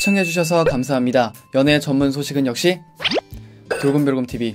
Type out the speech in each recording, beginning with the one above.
시청해주셔서 감사합니다. 연애 전문 소식은 역시 돌곰별곰TV.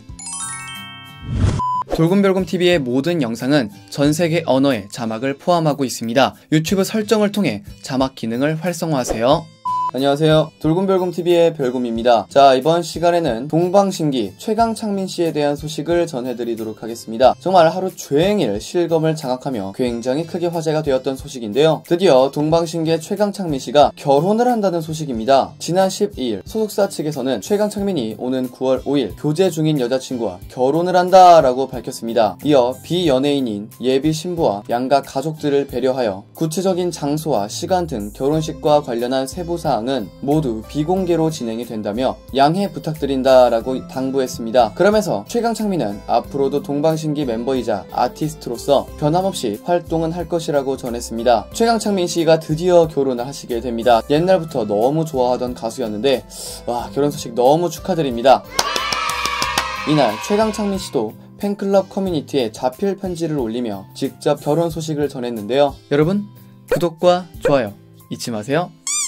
돌곰별곰TV의 모든 영상은 전세계 언어의 자막을 포함하고 있습니다. 유튜브 설정을 통해 자막 기능을 활성화하세요. 안녕하세요. 돌곰별곰TV의 별곰입니다. 자, 이번 시간에는 동방신기 최강창민씨에 대한 소식을 전해드리도록 하겠습니다. 정말 하루 종일 실검을 장악하며 굉장히 크게 화제가 되었던 소식인데요. 드디어 동방신기의 최강창민씨가 결혼을 한다는 소식입니다. 지난 12일 소속사 측에서는 최강창민이 오는 9월 5일 교제 중인 여자친구와 결혼을 한다라고 밝혔습니다. 이어 비연예인인 예비 신부와 양가 가족들을 배려하여 구체적인 장소와 시간 등 결혼식과 관련한 세부사항 은 모두 비공개로 진행이 된다며 양해 부탁드린다라고 당부했습니다. 그러면서 최강창민은 앞으로도 동방신기 멤버이자 아티스트로서 변함없이 활동은 할 것이라고 전했습니다. 최강창민씨가 드디어 결혼을 하시게 됩니다. 옛날부터 너무 좋아하던 가수였는데 와, 결혼 소식 너무 축하드립니다. 이날 최강창민씨도 팬클럽 커뮤니티에 자필 편지를 올리며 직접 결혼 소식을 전했는데요. 여러분, 구독과 좋아요 잊지 마세요.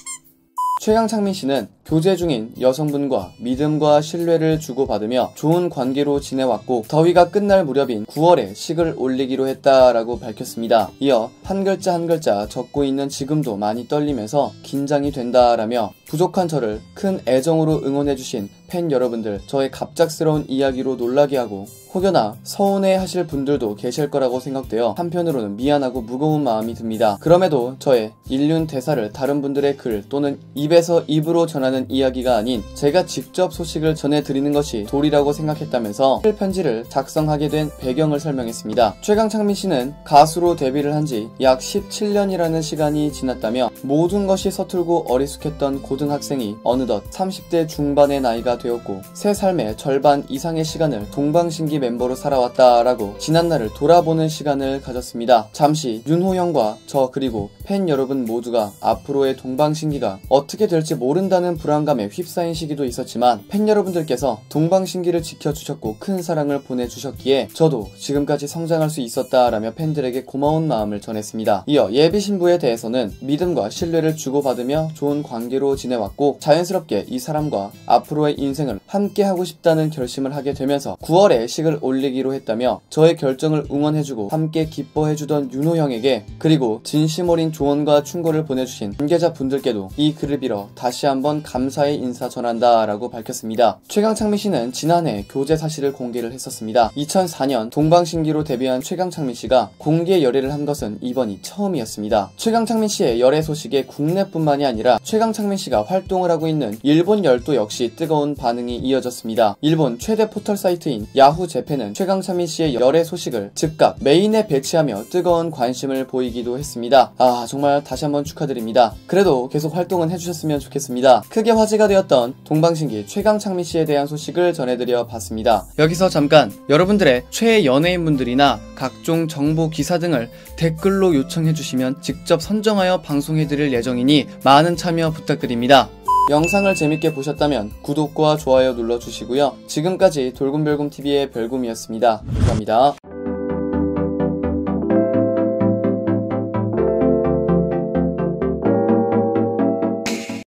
최강창민씨는 교제 중인 여성분과 믿음과 신뢰를 주고받으며 좋은 관계로 지내왔고 더위가 끝날 무렵인 9월에 식을 올리기로 했다라고 밝혔습니다. 이어 한 글자 한 글자 적고 있는 지금도 많이 떨리면서 긴장이 된다라며 부족한 저를 큰 애정으로 응원해주신 팬 여러분들, 저의 갑작스러운 이야기로 놀라게 하고 혹여나 서운해 하실 분들도 계실 거라고 생각되어 한편으로는 미안하고 무거운 마음이 듭니다. 그럼에도 저의 일륜 대사를 다른 분들의 글 또는 입에서 입으로 전하는 이야기가 아닌 제가 직접 소식을 전해드리는 것이 도리라고 생각했다면서 편지를 작성하게 된 배경을 설명했습니다. 최강창민씨는 가수로 데뷔를 한 지 약 17년이라는 시간이 지났다며 모든 것이 서툴고 어리숙했던 고등학생이 어느덧 30대 중반의 나이가 되었고 새 삶의 절반 이상의 시간을 동방신기 멤버로 살아왔다라고 지난날을 돌아보는 시간을 가졌습니다. 잠시 윤호 형과 저 그리고 팬 여러분 모두가 앞으로의 동방신기가 어떻게 될지 모른다는 불안감에 휩싸인 시기도 있었지만 팬 여러분들께서 동방신기를 지켜주셨고 큰 사랑을 보내주셨기에 저도 지금까지 성장할 수 있었다라며 팬들에게 고마운 마음을 전했습니다. 이어 예비 신부에 대해서는 믿음과 신뢰를 주고받으며 좋은 관계로 지내왔고 자연스럽게 이 사람과 앞으로의 인생을 함께하고 싶다는 결심을 하게 되면서 9월에 식을 올리기로 했다며 저의 결정을 응원해주고 함께 기뻐해주던 윤호 형에게 그리고 진심 어린 조언과 충고를 보내주신 관계자 분들께도 이 글을 빌어 다시 한번 감사의 인사 전한다 라고 밝혔습니다. 최강창민씨는 지난해 교제 사실을 공개를 했었습니다. 2004년 동방신기로 데뷔한 최강창민씨가 공개 열애를 한 것은 이번이 처음이었습니다. 최강창민씨의 열애 소식에 국내뿐만이 아니라 최강창민씨가 활동을 하고 있는 일본 열도 역시 뜨거운 반응이 이어졌습니다. 일본 최대 포털 사이트인 야후 재팬은 최강창민씨의 열애 소식을 즉각 메인에 배치하며 뜨거운 관심을 보이기도 했습니다. 아, 정말 다시 한번 축하드립니다. 그래도 계속 활동은 해주셨으면 좋겠습니다. 크게 화제가 되었던 동방신기 최강창민씨에 대한 소식을 전해드려 봤습니다. 여기서 잠깐 여러분들의 최애 연예인분들이나 각종 정보 기사 등을 댓글로 요청해주시면 직접 선정하여 방송해드릴 예정이니 많은 참여 부탁드립니다. 영상을 재밌게 보셨다면 구독과 좋아요 눌러주시고요. 지금까지 돌곰별곰TV의 별곰이었습니다. 감사합니다.